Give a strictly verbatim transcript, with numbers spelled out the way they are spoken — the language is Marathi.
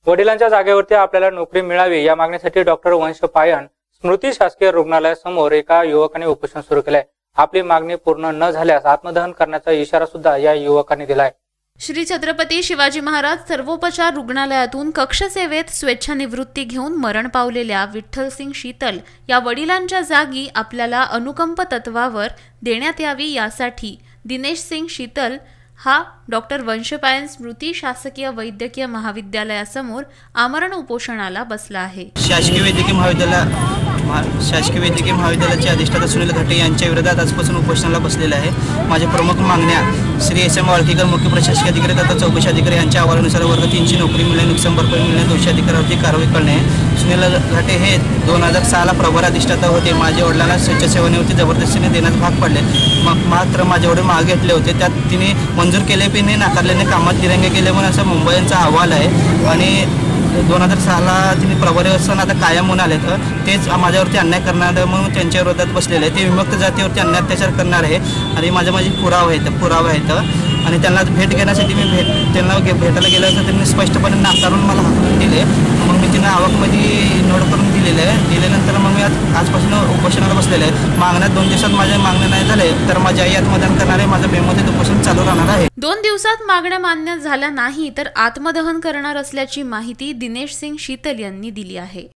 वडिलांच्या जागेवरती आपल्याला नोकरी मिळावी या मागणीसाठी डॉक्टर वंश पायन स्मृती शासकीय रुग्णालयासमोर एका युवकाने उपोषण सुरू केलंय। आपली मागणी पूर्ण न झाल्यास आत्मदहन करण्याचा इशारा सुद्धा या युवकाने दिलाय। श्री छत्रपती शिवाजी महाराज सर्वोपचार रुग्णालयातून कक्षसेवेत स्वेच्छानिवृत्ती घेऊन मरण पावलेल्या विठ्ठलसिंग शीतल या वडिलांच्या जागी आपल्याला अनुकंप तत्वावर देण्यात यावी यासाठी दिनेश सिंग शीतल हा डॉक्टर वंशपायन स्मृती शासकीय वैद्यकीय महाविद्यालयासमोर आमरण उपोषणाला बसला आहे। शासकीय वैद्यकीय महाविद्यालय शासकीय वैद्यकीय महाविद्यालयाचे अधिष्ठाता सुनील घाटे यांच्या विरोधात आजपासून उपोषणाला बसलेले आहे। माझ्या प्रमुख मागण्या श्री एस एम वाळकीकर मुख्य प्रशासकीय अधिकारी तथा चौकशी अधिकारी यांच्या अहवालानुसार वर्ग तीनची नोकरी मिळणे, नुकसान भरपाई मिळणे, दोषी अधिकाऱ्यावरची कारवाई करणे। सुनील घाटे हे दोन हजार सहाला प्रभार अधिष्ठाता होते। माझ्या वडिलांना स्वेच्छासेवेवरती जबरदस्तीने देण्यास भाग पडले, मग मात्र माझे वडील मागे घेतले होते, त्यात तिने मंजूर केले पण नाकारल्याने कामात दिरंगे केले म्हणून असा मुंबईचा अहवाल आहे। आणि दोन हजार सहाला तिने प्रभारी असताना आता कायम होऊन आले तर तेच माझ्यावरती अन्याय करणार म्हणून त्यांच्या विरोधात बसलेले आहे। ते विमुक्त जातीवरती अन्याय अत्याचार करणार आहे आणि माझ्या माझे पुरावे आहेत पुरावे आहेत आणि त्यांना भेट घेण्यासाठी मी भेट त्यांना भेटायला गेल्यावर त्यांनी स्पष्टपणे नाकारून मला हाकलून दिले। मग मी त्यांना आवकमध्ये नोट करून दिलेलं आहे। दिल्यानंतर मग मी आज आजपासून उपोषणाला बसलेलं आहे। मागण्यात दोन दिवसात माझ्या मागण्या नाही झाले तर माझ्या आई आत्मदहन करणार आहे। माझं बेमोतीत उपोषण चालू राहणार आहे। दोन दिवसात मागण्या मान्य झाल्या नाही तर आत्मदहन करणार असल्याची माहिती दिनेश सिंग शीतल यांनी दिली आहे।